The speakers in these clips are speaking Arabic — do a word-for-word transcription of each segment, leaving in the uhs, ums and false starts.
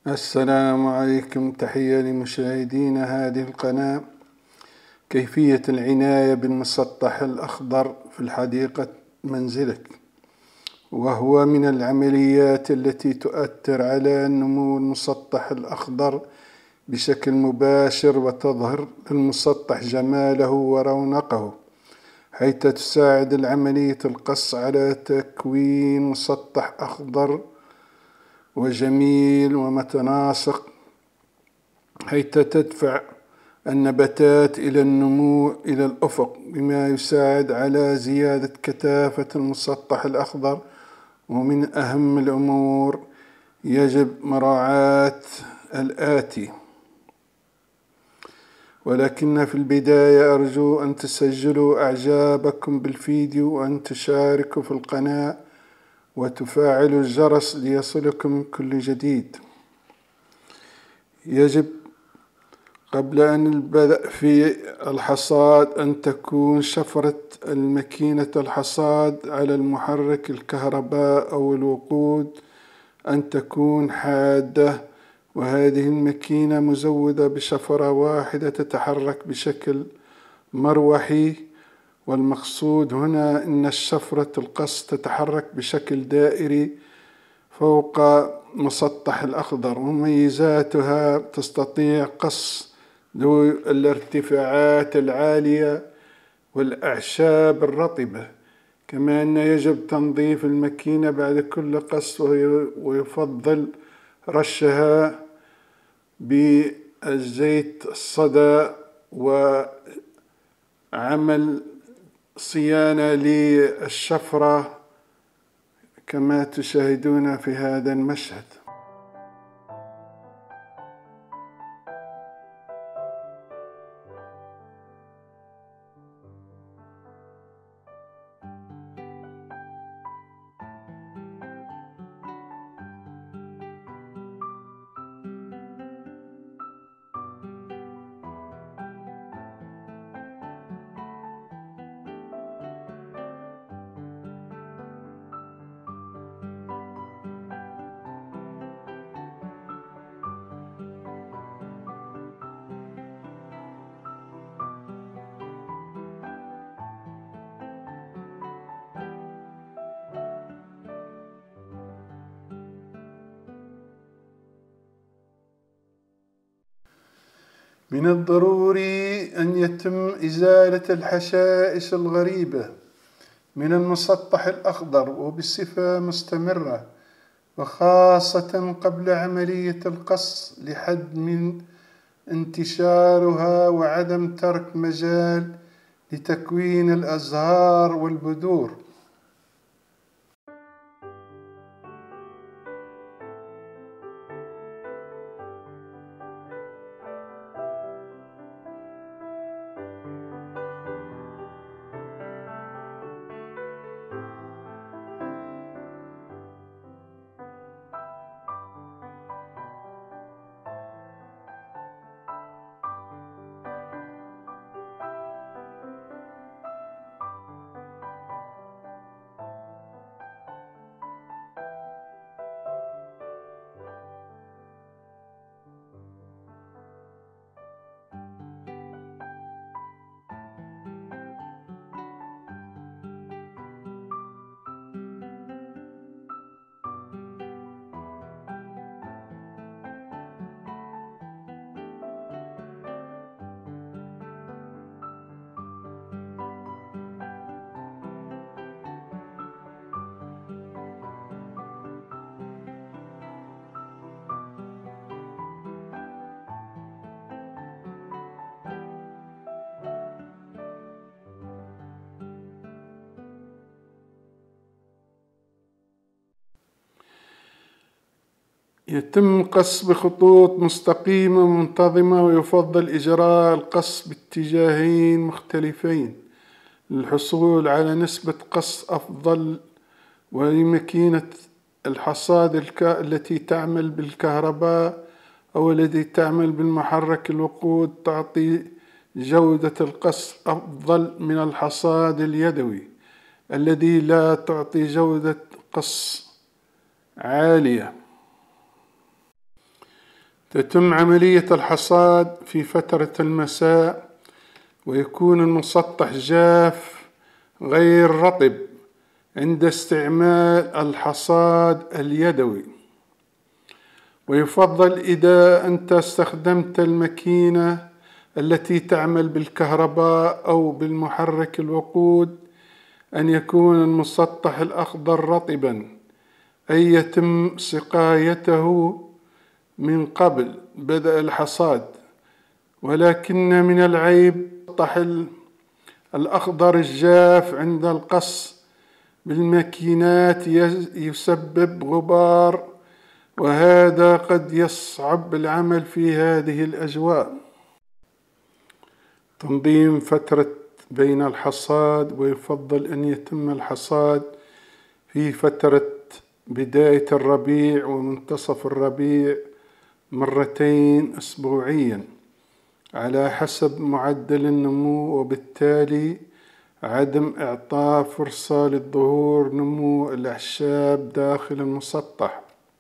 السلام عليكم. تحية لمشاهدين هذه القناة. كيفية العناية بالمسطح الأخضر في الحديقة منزلك، وهو من العمليات التي تؤثر على نمو المسطح الأخضر بشكل مباشر، وتظهر للمسطح جماله ورونقه، حيث تساعد العملية القص على تكوين مسطح أخضر وجميل ومتناسق، حيث تدفع النباتات إلى النمو إلى الأفق، بما يساعد على زيادة كثافة المسطح الأخضر. ومن أهم الأمور يجب مراعاة الآتي. ولكن في البداية أرجو أن تسجلوا إعجابكم بالفيديو، وأن تشاركوا في القناة وتفعلوا الجرس ليصلكم كل جديد. يجب قبل أن البدء في الحصاد أن تكون شفرة الماكينة الحصاد على المحرك الكهرباء أو الوقود أن تكون حادة، وهذه الماكينة مزودة بشفرة واحدة تتحرك بشكل مروحي. والمقصود هنا أن شفرة القص تتحرك بشكل دائري فوق مسطح الأخضر. ومميزاتها تستطيع قص ذو الارتفاعات العالية والأعشاب الرطبة. كما أن يجب تنظيف الماكينة بعد كل قص، ويفضل رشها بالزيت الصدى وعمل صيانة للشفرة كما تشاهدون في هذا المشهد. من الضروري أن يتم إزالة الحشائش الغريبة من المسطح الأخضر وبصفة مستمرة، وخاصة قبل عملية القص، لحد من انتشارها وعدم ترك مجال لتكوين الأزهار والبذور. يتم القص بخطوط مستقيمة منتظمة، ويفضل إجراء القص باتجاهين مختلفين للحصول على نسبة قص أفضل. ولماكينة الحصاد التي تعمل بالكهرباء أو التي تعمل بالمحرك الوقود تعطي جودة القص أفضل من الحصاد اليدوي الذي لا تعطي جودة قص عالية. تتم عملية الحصاد في فترة المساء، ويكون المسطح جاف غير رطب عند استعمال الحصاد اليدوي. ويفضل إذا أنت استخدمت الماكينة التي تعمل بالكهرباء أو بالمحرك الوقود أن يكون المسطح الأخضر رطبا، أي يتم سقايته من قبل بدء الحصاد. ولكن من العيب المسطح الأخضر الجاف عند القص بالماكينات يسبب غبار، وهذا قد يصعب العمل في هذه الأجواء. تنظيم فترة بين الحصاد، ويفضل أن يتم الحصاد في فترة بداية الربيع ومنتصف الربيع مرتين أسبوعيا على حسب معدل النمو، وبالتالي عدم إعطاء فرصة للظهور نمو الأعشاب داخل المسطح.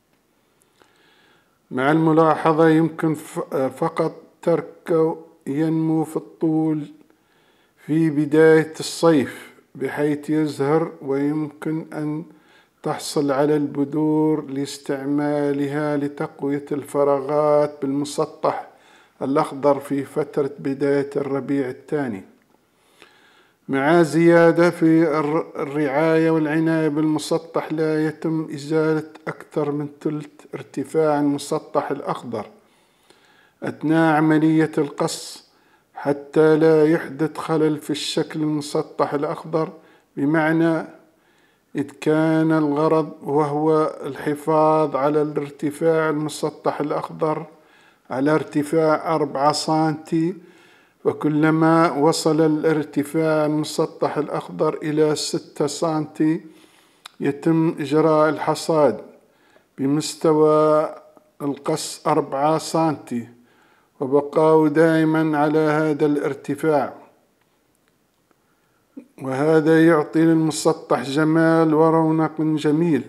مع الملاحظة يمكن فقط تركه ينمو في الطول في بداية الصيف بحيث يزهر، ويمكن أن تحصل على البذور لاستعمالها لتقوية الفراغات بالمسطح الأخضر في فترة بداية الربيع الثاني، مع زيادة في الرعاية والعناية بالمسطح. لا يتم إزالة أكثر من ثلث ارتفاع المسطح الأخضر أثناء عملية القص حتى لا يحدث خلل في الشكل المسطح الأخضر، بمعنى إذ كان الغرض وهو الحفاظ على الارتفاع المسطح الأخضر على ارتفاع أربعة سنتي، وكلما وصل الارتفاع المسطح الأخضر إلى ستة سنتي يتم إجراء الحصاد بمستوى القص أربعة سنتي، وبقاء دائما على هذا الارتفاع، وهذا يعطي للمسطح جمال ورونق جميل.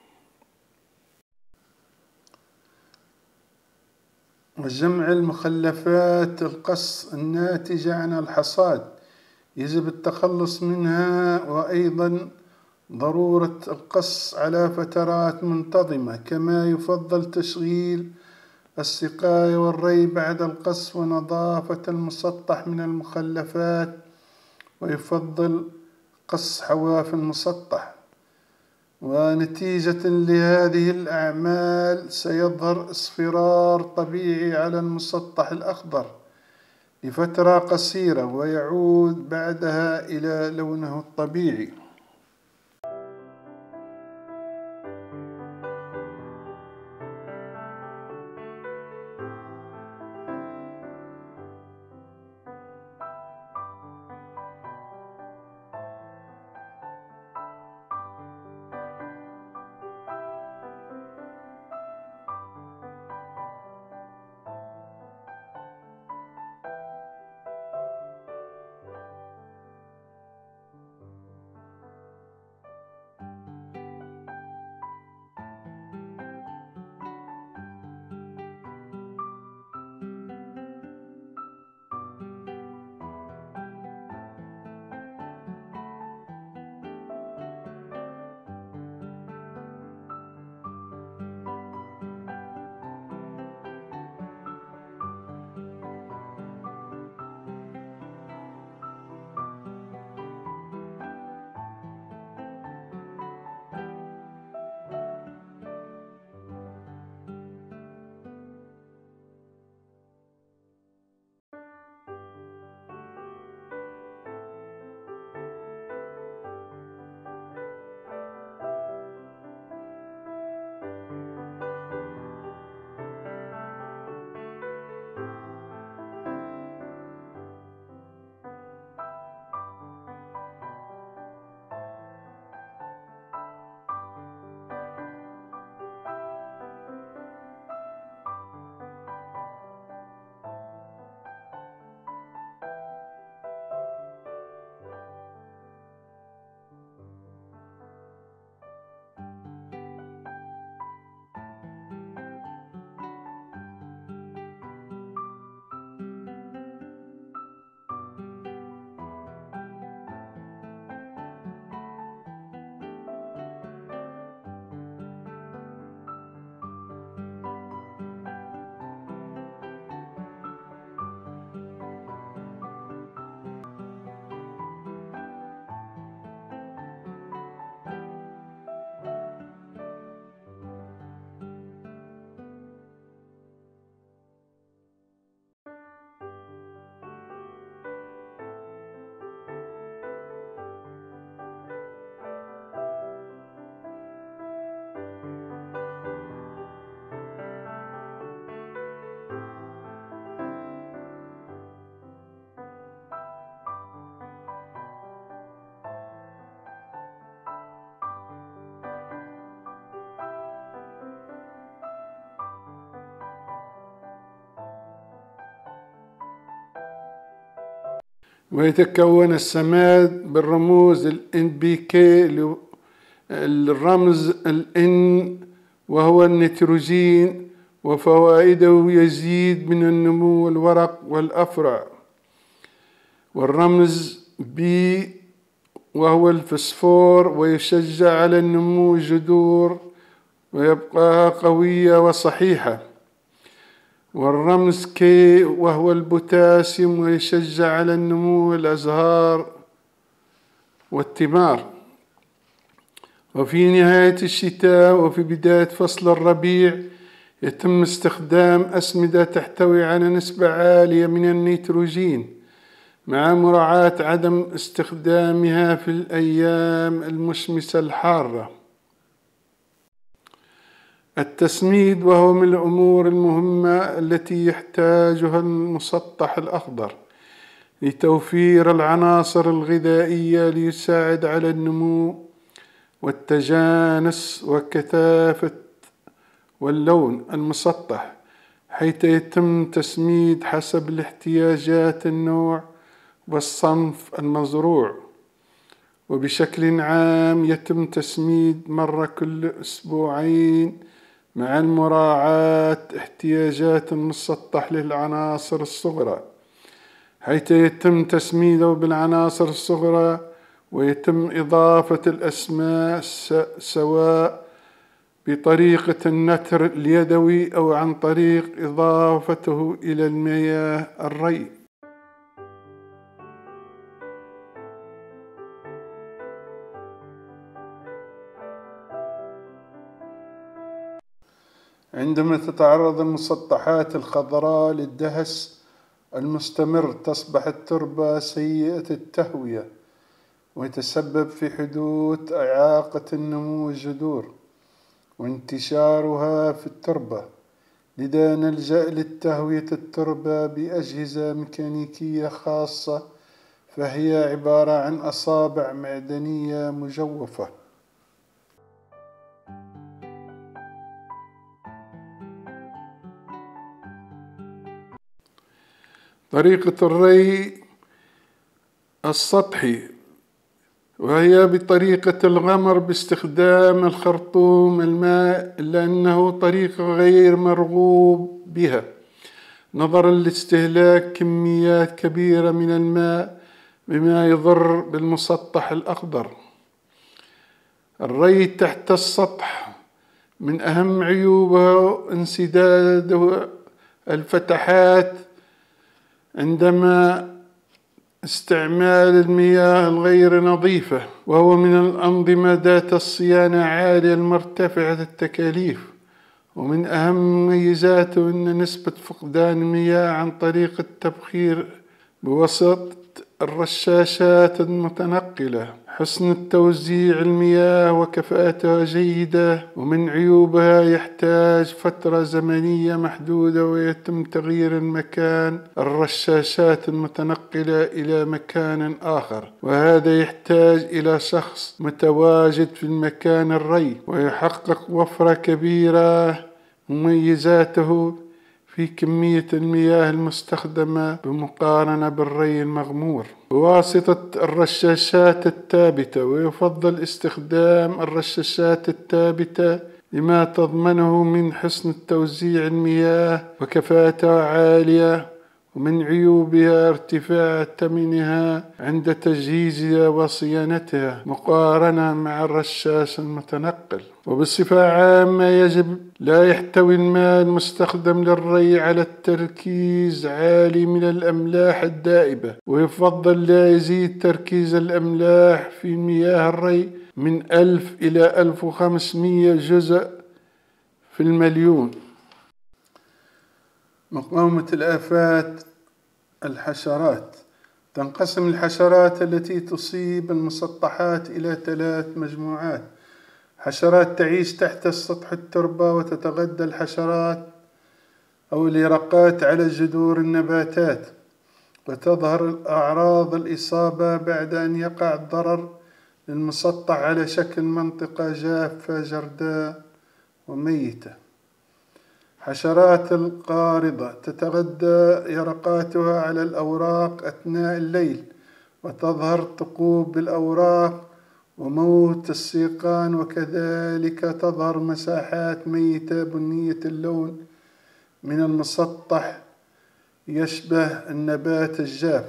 وجمع المخلفات القص الناتجة عن الحصاد يجب التخلص منها، وأيضا ضرورة القص على فترات منتظمة. كما يفضل تشغيل السقاية والري بعد القص ونظافة المسطح من المخلفات، ويفضل قص حواف المسطح. ونتيجة لهذه الأعمال سيظهر اصفرار طبيعي على المسطح الأخضر لفترة قصيرة، ويعود بعدها إلى لونه الطبيعي. ويتكون السماد بالرموز ال إن بي كي، الرمز ال N وهو النيتروجين، وفوائده يزيد من النمو الورق والأفرع. والرمز B وهو الفسفور، ويشجع على النمو الجذور ويبقى قوية وصحيحة. والرمز K وهو البوتاسيوم، ويشجع على النمو الأزهار والثمار. وفي نهاية الشتاء وفي بداية فصل الربيع يتم استخدام أسمدة تحتوي على نسبة عالية من النيتروجين، مع مراعاة عدم استخدامها في الأيام المشمسة الحارة. التسميد وهو من الأمور المهمة التي يحتاجها المسطح الأخضر لتوفير العناصر الغذائية ليساعد على النمو والتجانس وكثافة واللون المسطح، حيث يتم تسميد حسب الاحتياجات النوع والصنف المزروع. وبشكل عام يتم تسميد مرة كل أسبوعين مع مراعاة احتياجات المسطح للعناصر الصغرى، حيث يتم تسميده بالعناصر الصغرى، ويتم إضافة الأسماء سواء بطريقة النثر اليدوي أو عن طريق إضافته إلى المياه الري. عندما تتعرض المسطحات الخضراء للدهس المستمر تصبح التربة سيئة التهوية، ويتسبب في حدوث إعاقة النمو الجذور وانتشارها في التربة. لذا نلجأ للتهوية التربة بأجهزة ميكانيكية خاصة، فهي عبارة عن أصابع معدنية مجوفة. طريقة الري السطحي، وهي بطريقة الغمر باستخدام الخرطوم الماء، إلا أنه طريقة غير مرغوب بها نظرا لاستهلاك كميات كبيرة من الماء بما يضر بالمسطح الأخضر. الري تحت السطح من أهم عيوبه انسداد الفتحات عندما استعمال المياه الغير نظيفة، وهو من الأنظمة ذات الصيانة عالية المرتفعة التكاليف. ومن أهم مميزاته أن نسبة فقدان المياه عن طريق التبخير بواسطة الرشاشات المتنقلة، حسن التوزيع المياه وكفاءتها جيدة. ومن عيوبها يحتاج فترة زمنية محدودة، ويتم تغيير المكان الرشاشات المتنقلة إلى مكان آخر، وهذا يحتاج إلى شخص متواجد في المكان الري، ويحقق وفرة كبيرة. مميزاته في كمية المياه المستخدمة بمقارنة بالري المغمور بواسطة الرشاشات الثابتة. ويفضل استخدام الرشاشات الثابتة لما تضمنه من حسن توزيع المياه وكفاءتها عالية. ومن عيوبها ارتفاع ثمنها عند تجهيزها وصيانتها مقارنة مع الرشاش المتنقل. وبصفة عامة يجب لا يحتوي الماء المستخدم للري على التركيز عالي من الأملاح الدائبة، ويفضل لا يزيد تركيز الأملاح في مياه الري من ألف إلى ألف وخمسمائة جزء في المليون. مقاومة الآفات الحشرات. تنقسم الحشرات التي تصيب المسطحات إلى ثلاث مجموعات: حشرات تعيش تحت سطح التربة وتتغذى الحشرات أو اليرقات على جذور النباتات، وتظهر أعراض الإصابة بعد أن يقع الضرر للمسطح على شكل منطقة جافة جرداء وميتة. حشرات القارضة تتغذى يرقاتها على الأوراق أثناء الليل وتظهر ثقوب بالأوراق وموت السيقان، وكذلك تظهر مساحات ميتة بنية اللون من المسطح يشبه النبات الجاف.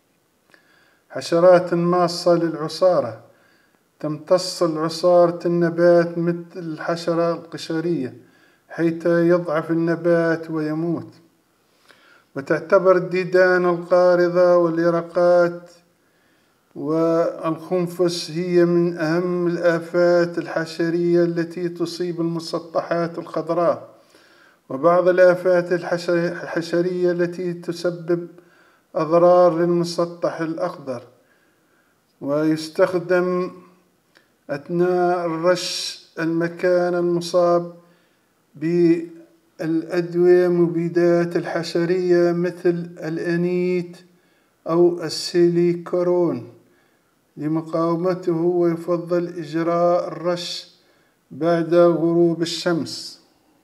حشرات ماصة للعصارة، تمتص العصارة النبات مثل الحشرة القشرية حيث يضعف النبات ويموت. وتعتبر الديدان القارضة واليرقات والخنفس هي من أهم الآفات الحشرية التي تصيب المسطحات الخضراء، وبعض الآفات الحشرية التي تسبب أضرار للمسطح الأخضر. ويستخدم أثناء الرش المكان المصاب بالأدوية مبيدات الحشرية مثل الأنيت أو السيليكرون لمقاومته، ويفضل إجراء الرش بعد غروب الشمس.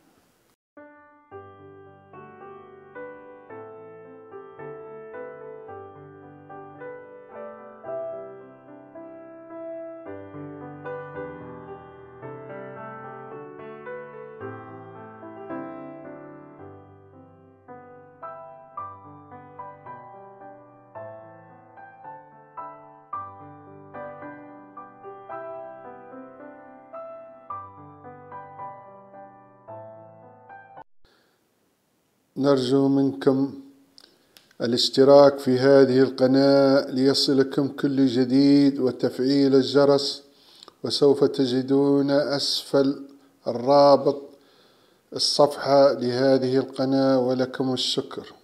نرجو منكم الاشتراك في هذه القناة ليصلكم كل جديد وتفعيل الجرس، وسوف تجدون أسفل الرابط الصفحة لهذه القناة، ولكم الشكر.